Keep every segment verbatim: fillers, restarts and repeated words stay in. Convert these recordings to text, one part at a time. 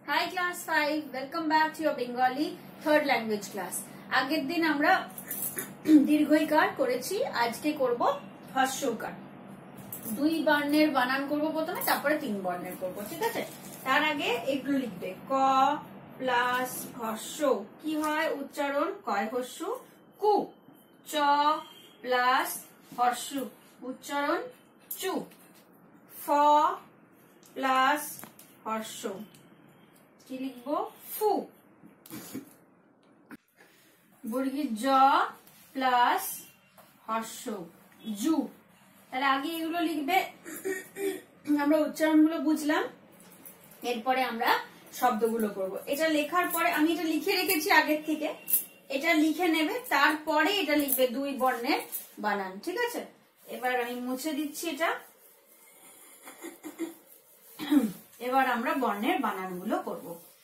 Hi class five, welcome back to your Bengali third language class. আগের দিন আমরা দীর্ঘইকার করেছি, আজকে করব হ্রস্বইকার। দুই বর্ণের বানান করব প্রথমে, তারপরে তিন বর্ণের করব, ঠিক আছে? তার আগে এগুলো লিখবে। ক প্লাস হ্রস্ব কি হয় উচ্চারণ? কয় হ্রস্ব কু। চ প্লাস হ্রস্ব উচ্চারণ চু। ফ প্লাস হ্রস্ব কি লিখবো? ফু। বর্গীয় জ প্লাস হ্রস্ব জু। তাহলে আগে এগুলো লিখবে, আমরা উচ্চারণগুলো বুঝলাম, এরপরে আমরা শব্দগুলো করব। এটা লেখার পরে আমি এটা লিখে রেখেছি আগের থেকে, এটা লিখে নেবে, তারপরে এটা লিখবে দুই বর্ণের বানান, ঠিক আছে? এবার আমি মুছে দিচ্ছি এটা। এবার আমরা বর্ণের বানানগুলো করব।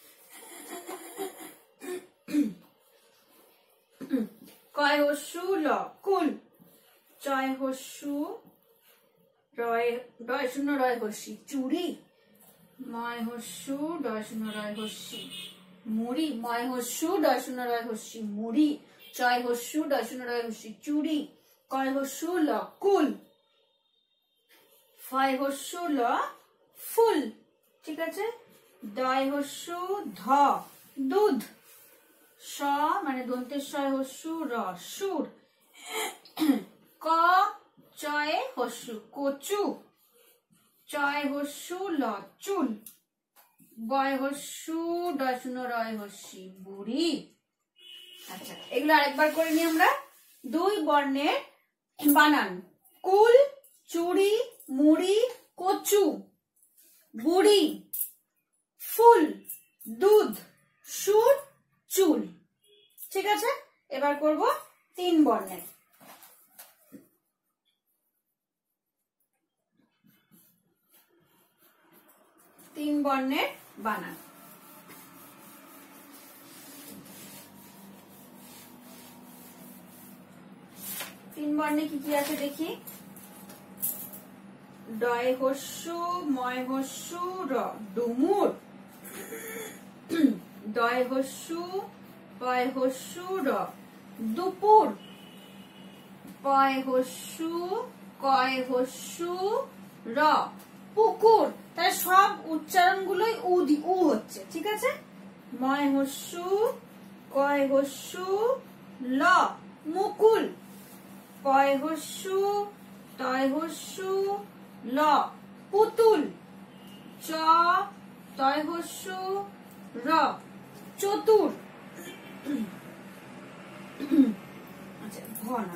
কয় হস্যু ল কুল। চয় হস্যু রয় ডয় শূন্য রয় হস্যি চুড়ি। ময় হস্যু ডয় শূন্য রয় হস্যি মুড়ি। ময় হস্যু ডয় শূন্য রয় হস্যি মুড়ি। চয় হস্যু ডয় শূন্য রয় হস্যি চুড়ি। কয় হস্যু ল কুল। ফয় হস্যু ল ফুল, ঠিক আছে? দয় হস্যু ধ দুধ। স মানে দন্তেশ্বয় হস্যু র সুর। ক চয়ে হস্যু কচু। চয় হস্যু ল চুল। বয় হস্যু ডয় শূন্য রয় হস্যি বুড়ি। আচ্ছা, এগুলো আরেকবার করে নিই আমরা। দুই বর্ণের বানান। কুল, চুড়ি, মুড়ি, কচু, বুড়ি, ফুল, দুধ, সুর, চুল, ঠিক আছে? এবার করব তিন বর্ণের। তিন বর্ণের বানান। তিন বর্ণে কি কি আছে দেখি। ডয় হস্যু ময় হস্যু র ডুমুর। ডয় হস্যু পয় হস্যু র দুপুর। পয় হস্যু কয় হস্যু র পুকুর। তাহলে সব উচ্চারণগুলোই উ উ হচ্ছে, ঠিক আছে? ময় হস্যু কয় হস্যু ল মুকুল। পয় হস্যু তয় হস্যু ল পুতুল। চ তয় হস্যু র চতুর। আচ্ছা, ঘনা।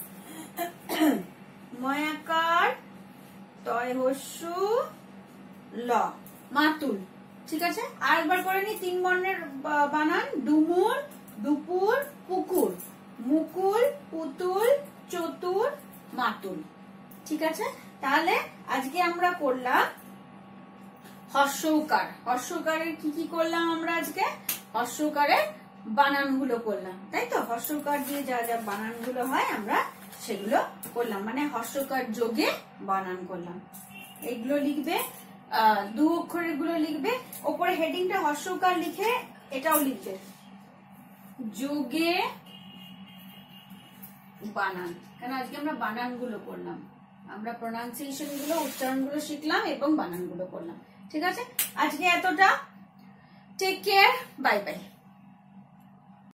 ময়াকার তয় হস্যু ল মাতুল, ঠিক আছে? আরেকবার করে নি তিন বর্ণের বানান। ডুমুর, দুপুর, পুকুর, মুকুল, পুতুল, চতুর, মাতুল, ঠিক আছে? তাহলে আজকে আমরা করলাম হ্রস্বইকার। হ্রস্বইকারের কি কি করলাম আমরা আজকে? হ্রস্বইকারের বানানগুলো করলাম, তাই তো? হ্রস্বইকার দিয়ে যা যা বানানগুলো হয় আমরা সেগুলো করলাম, মানে হ্রস্বইকার যোগে বানান করলাম। এগুলো লিখবে, আহ দু অক্ষরের গুলো লিখবে। ওপরে হেডিংটা হ্রস্বইকার লিখে এটাও লিখবে, যোগে বানান। কেন আজকে আমরা বানানগুলো করলাম, আমরা প্রোনাউন্সিয়েশন গুলো উচ্চারণ গুলো শিখলাম এবং বানানগুলো করলাম, ঠিক আছে? আজকে এতটা। Take care, bye by.